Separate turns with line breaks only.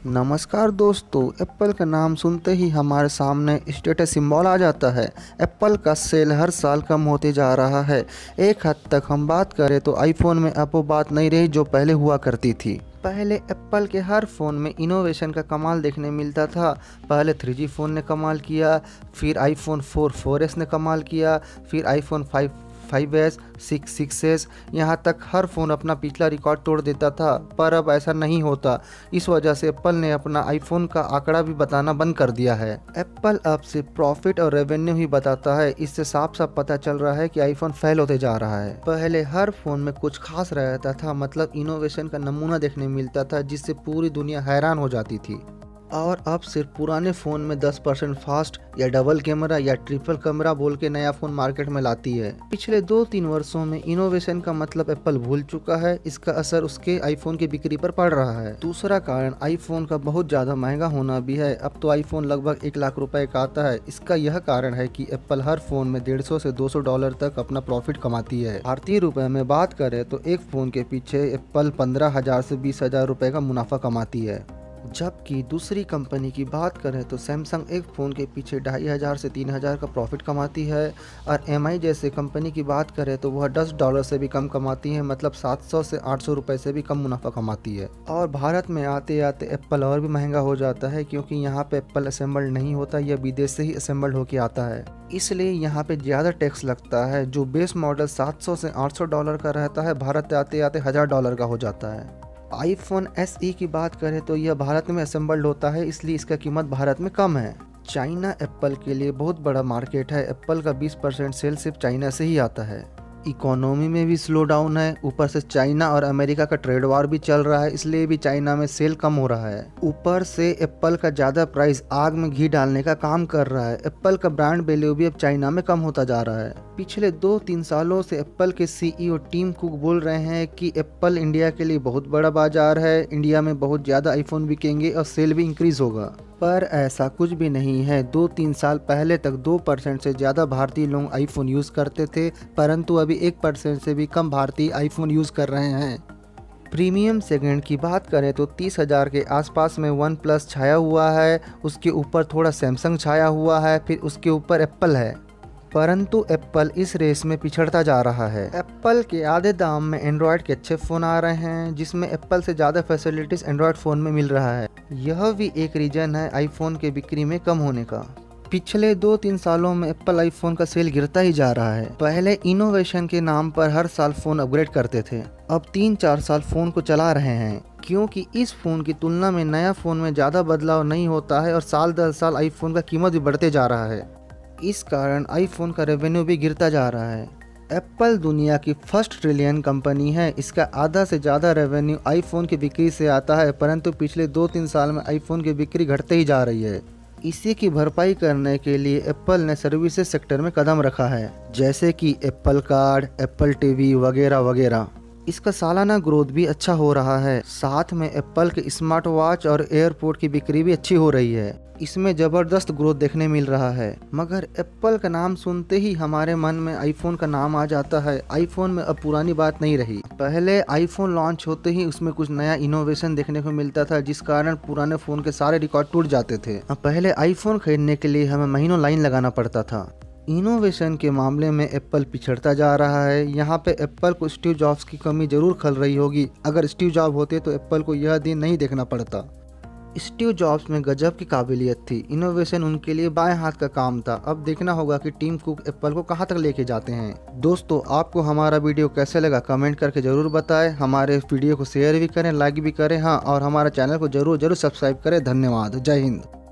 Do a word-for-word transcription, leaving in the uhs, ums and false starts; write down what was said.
नमस्कार दोस्तों, एप्पल का नाम सुनते ही हमारे सामने स्टेटस सिंबल आ जाता है। एप्पल का सेल हर साल कम होते जा रहा है। एक हद तक हम बात करें तो आईफोन में अब वो बात नहीं रही जो पहले हुआ करती थी। पहले एप्पल के हर फ़ोन में इनोवेशन का कमाल देखने मिलता था। पहले थ्री जी फ़ोन ने कमाल किया, फिर आईफोन फोर फोर एस ने कमाल किया, फिर iPhone five five S, six six S, यहाँ तक हर फ़ोन अपना पिछला रिकॉर्ड तोड़ देता था। पर अब ऐसा नहीं होता। इस वजह से एप्पल ने अपना आईफोन का आंकड़ा भी बताना बंद कर दिया है। एप्पल अब सिर्फ प्रॉफिट और रेवेन्यू ही बताता है। इससे साफ साफ पता चल रहा है कि आईफोन फेल होते जा रहा है। पहले हर फ़ोन में कुछ खास रहता था, मतलब इनोवेशन का नमूना देखने मिलता था जिससे पूरी दुनिया हैरान हो जाती थी। और अब सिर्फ पुराने फ़ोन में दस परसेंट फास्ट या डबल कैमरा या ट्रिपल कैमरा बोल के नया फ़ोन मार्केट में लाती है। पिछले दो तीन वर्षों में इनोवेशन का मतलब एप्पल भूल चुका है। इसका असर उसके आईफोन की बिक्री पर पड़ रहा है। दूसरा कारण आईफोन का बहुत ज़्यादा महंगा होना भी है। अब तो आईफोन लगभग एक लाख रुपए का आता है। इसका यह कारण है कि एप्पल हर फ़ोन में डेढ़ सौ से दो सौ डॉलर तक अपना प्रॉफिट कमाती है। भारतीय रुपए में बात करें तो एक फ़ोन के पीछे एप्पल पंद्रह हजार से बीस हजार रुपए का मुनाफा कमाती है। जबकि दूसरी कंपनी की बात करें तो सैमसंग एक फ़ोन के पीछे ढाई हज़ार से तीन हज़ार का प्रॉफिट कमाती है। और एम आई जैसे कंपनी की बात करें तो वह दस डॉलर से भी कम कमाती है, मतलब सात सौ से आठ सौ रुपये से भी कम मुनाफा कमाती है। और भारत में आते आते एप्पल और भी महंगा हो जाता है, क्योंकि यहाँ पे एप्पल असेंबल्ड नहीं होता, यह विदेश से ही असेंबल्ड होकर आता है। इसलिए यहाँ पे ज़्यादा टैक्स लगता है। जो बेस मॉडल सात सौ से आठ सौ डॉलर का रहता है, भारत आते आते हज़ार डॉलर का हो जाता है। आईफोन एस ई की बात करें तो यह भारत में असेंबल्ड होता है, इसलिए इसका कीमत भारत में कम है। चाइना एप्पल के लिए बहुत बड़ा मार्केट है। एप्पल का बीस परसेंट सेल सिर्फ चाइना से ही आता है। इकोनॉमी में भी स्लो डाउन है। ऊपर से चाइना और अमेरिका का ट्रेड वार भी चल रहा है, इसलिए भी चाइना में सेल कम हो रहा है। ऊपर से एप्पल का ज़्यादा प्राइस आग में घी डालने का काम कर रहा है। एप्पल का ब्रांड वैल्यू भी अब चाइना में कम होता जा रहा है। पिछले दो तीन सालों से एप्पल के सी ई ओ टिम कुक बोल रहे हैं कि एप्पल इंडिया के लिए बहुत बड़ा बाजार है, इंडिया में बहुत ज़्यादा आईफोन बिकेंगे और सेल भी इंक्रीज होगा। पर ऐसा कुछ भी नहीं है। दो तीन साल पहले तक दो परसेंट से ज़्यादा भारतीय लोग आईफोन यूज़ करते थे, परंतु अभी एक परसेंट से भी कम भारतीय आईफोन यूज़ कर रहे हैं। प्रीमियम सेगमेंट की बात करें तो तीस हज़ार के आसपास में वन प्लस छाया हुआ है, उसके ऊपर थोड़ा सैमसंग छाया हुआ है, फिर उसके ऊपर एप्पल है। परंतु एप्पल इस रेस में पिछड़ता जा रहा है। एप्पल के आधे दाम में एंड्रॉयड के अच्छे फ़ोन आ रहे हैं, जिसमें एप्पल से ज़्यादा फैसिलिटीज़ एंड्रॉयड फ़ोन में मिल रहा है। यह भी एक रीज़न है आईफोन के बिक्री में कम होने का। पिछले दो तीन सालों में एप्पल आईफोन का सेल गिरता ही जा रहा है। पहले इनोवेशन के नाम पर हर साल फ़ोन अपग्रेड करते थे, अब तीन चार साल फ़ोन को चला रहे हैं, क्योंकि इस फ़ोन की तुलना में नया फ़ोन में ज़्यादा बदलाव नहीं होता है और साल दर साल आईफोन का कीमत भी बढ़ते जा रहा है। इस कारण आईफोन का रेवेन्यू भी गिरता जा रहा है। एप्पल दुनिया की फर्स्ट ट्रिलियन कंपनी है। इसका आधा से ज़्यादा रेवेन्यू आईफोन की बिक्री से आता है, परंतु पिछले दो तीन साल में आईफोन की बिक्री घटते ही जा रही है। इसी की भरपाई करने के लिए एप्पल ने सर्विसेज सेक्टर में कदम रखा है, जैसे कि एप्पल कार्ड, एप्पल टीवी वगैरह वगैरह। इसका सालाना ग्रोथ भी अच्छा हो रहा है। साथ में एप्पल के स्मार्ट वॉच और एयरपोर्ट की बिक्री भी अच्छी हो रही है। इसमें ज़बरदस्त ग्रोथ देखने मिल रहा है। मगर एप्पल का नाम सुनते ही हमारे मन में आईफोन का नाम आ जाता है। आईफोन में अब पुरानी बात नहीं रही। पहले आईफोन लॉन्च होते ही उसमें कुछ नया इनोवेशन देखने को मिलता था, जिस कारण पुराने फ़ोन के सारे रिकॉर्ड टूट जाते थे। पहले आईफोन खरीदने के लिए हमें महीनों लाइन लगाना पड़ता था। इनोवेशन के मामले में एप्पल पिछड़ता जा रहा है। यहाँ पे एप्पल को स्टीव जॉब्स की कमी जरूर खल रही होगी। अगर स्टीव जॉब होते तो एप्पल को यह दिन नहीं देखना पड़ता। स्टीव जॉब्स में गजब की काबिलियत थी। इनोवेशन उनके लिए बाएं हाथ का काम था। अब देखना होगा कि टीम कुक एप्पल को कहां तक लेके जाते हैं। दोस्तों, आपको हमारा वीडियो कैसे लगा कमेंट करके ज़रूर बताएं। हमारे वीडियो को शेयर भी करें, लाइक भी करें, हाँ, और हमारा चैनल को जरूर जरूर सब्सक्राइब करें। धन्यवाद। जय हिंद।